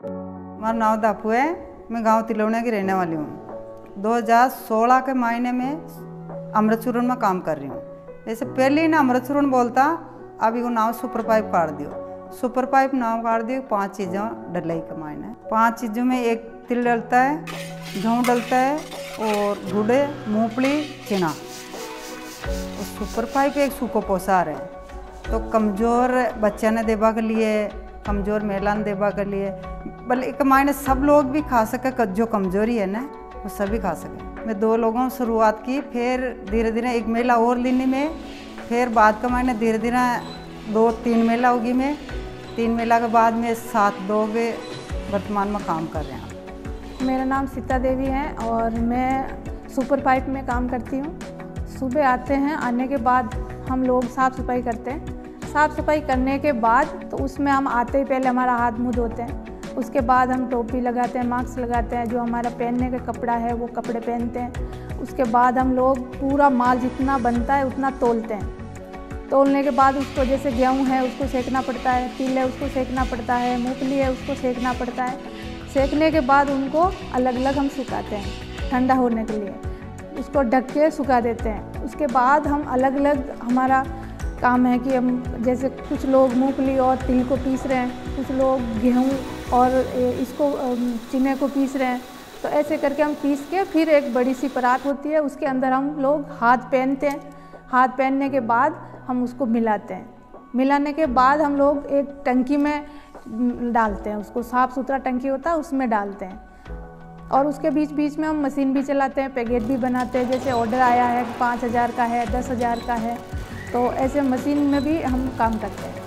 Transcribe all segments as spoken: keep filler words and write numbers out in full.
हमारा नाम दापू है, मैं गांव तिलोनिया की रहने वाली हूँ। दो हज़ार सोलह के महीने में अमृतचूर्ण में काम कर रही हूँ। जैसे पहले ही ना अमृतचूर्ण बोलता, अभी वो नाम सुपर पाइप काट दियो। सुपर पाइप नाम काट दियो। पांच चीज़ों डलाई के मायने, पांच चीज़ों में एक तिल डलता है, गेहूँ डलता है और गुड़े, मूंगफली, चना। और सुपर पाइप एक सूखो पोसार है, तो कमज़ोर बच्चा ने देवा के लिए, कमज़ोर महिला ने देवा के लिए, बल्कि एक मायने सब लोग भी खा सके। जो कमजोरी है ना वो सभी खा सके। मैं दो लोगों से शुरुआत की, फिर धीरे धीरे एक मेला और लेने में, फिर बाद का मायने धीरे धीरे दो तीन मेला होगी। मैं तीन मेला के बाद में सात लोग वर्तमान में काम कर रहे हैं। मेरा नाम सीता देवी है और मैं सुपर पाइप में काम करती हूँ। सुबह आते हैं, आने के बाद हम लोग साफ़ सफाई करते हैं। साफ़ सफाई करने के बाद तो उसमें हम आते ही पहले हमारा हाथ मुँह धोते हैं। उसके बाद हम टोपी लगाते हैं, मास्क लगाते हैं, जो हमारा पहनने का कपड़ा है वो कपड़े पहनते हैं। उसके बाद हम लोग पूरा माल जितना बनता है उतना तोलते हैं। तोलने के बाद उसको, जैसे गेहूँ है उसको सेकना पड़ता है, तिल है उसको सेकना पड़ता है, मूंगफली है उसको सेकना पड़ता है। सेकने के बाद उनको अलग अलग हम सुखाते हैं ठंडा होने के लिए। उसको ढक के सुखा देते हैं। उसके बाद हम अलग अलग, हमारा काम है कि हम, जैसे कुछ लोग मूंगफली और तिल को पीस रहे हैं, कुछ लोग गेहूँ और इसको चने को पीस रहे हैं। तो ऐसे करके हम पीस के फिर एक बड़ी सी परात होती है, उसके अंदर हम लोग हाथ पहनते हैं। हाथ पहनने के बाद हम उसको मिलाते हैं। मिलाने के बाद हम लोग एक टंकी में डालते हैं, उसको साफ़ सुथरा टंकी होता है उसमें डालते हैं। और उसके बीच बीच में हम मशीन भी चलाते हैं, पैकेट भी बनाते हैं। जैसे ऑर्डर आया है पाँच हज़ार का है, दस हज़ार का है, तो ऐसे मशीन में भी हम काम करते हैं।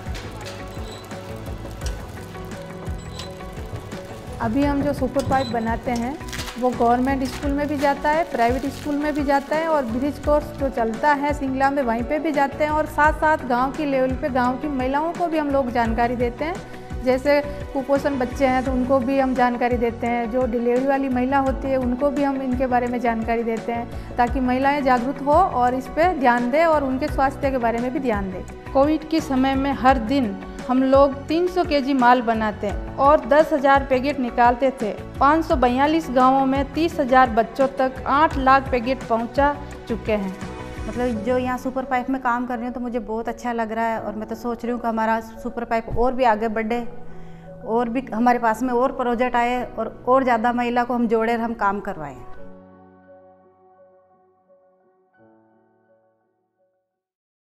अभी हम जो सुपर पाइप बनाते हैं वो गवर्नमेंट स्कूल में भी जाता है, प्राइवेट स्कूल में भी जाता है, और ब्रिज कोर्स जो चलता है सिंगला में वहीं पे भी जाते हैं। और साथ साथ गांव की लेवल पे गांव की महिलाओं को भी हम लोग जानकारी देते हैं। जैसे कुपोषण बच्चे हैं तो उनको भी हम जानकारी देते हैं। जो डिलीवरी वाली महिला होती है उनको भी हम इनके बारे में जानकारी देते हैं, ताकि महिलाएं जागरूक हो और इस पर ध्यान दें और उनके स्वास्थ्य के बारे में भी ध्यान दें। कोविड के समय में हर दिन हम लोग तीन सौ केजी माल बनाते और दस हज़ार पैकेट निकालते थे। पाँच सौ बयालीस गाँवों में तीस हज़ार बच्चों तक आठ लाख पैकेट पहुंचा चुके हैं। मतलब जो यहाँ सुपर पाइप में काम कर रही हूँ तो मुझे बहुत अच्छा लग रहा है, और मैं तो सोच रही हूँ कि हमारा सुपर पाइप और भी आगे बढ़े, और भी हमारे पास में और प्रोजेक्ट आए और और ज़्यादा महिला को हम जोड़े और हम काम करवाएं।